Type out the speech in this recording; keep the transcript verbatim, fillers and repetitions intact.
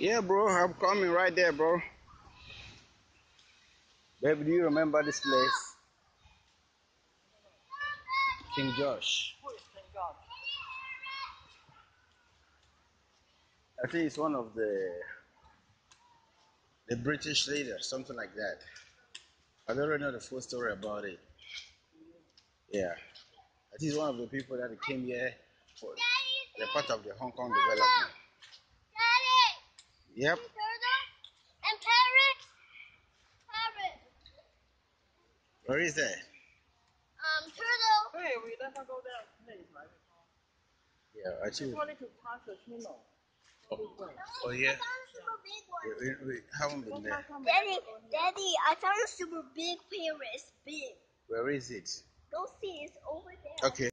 Yeah, bro, I'm coming right there, bro. Baby, do you remember this place? King Josh. I think it's one of the the British leaders, something like that. I don't really know the full story about it. Yeah. I think it's one of the people that came here for the part of the Hong Kong development. Daddy! Yep. And parrot? Parrot. Where is that? Um, turtle. Hey, we let her go there place, right? Yeah, actually. According to pass the channel. Oh, oh yeah. I found a super big one. We, we, we haven't been there. Daddy, Daddy, I found a super big parrot. It's big. Where is it? Go see, it's over there. Okay.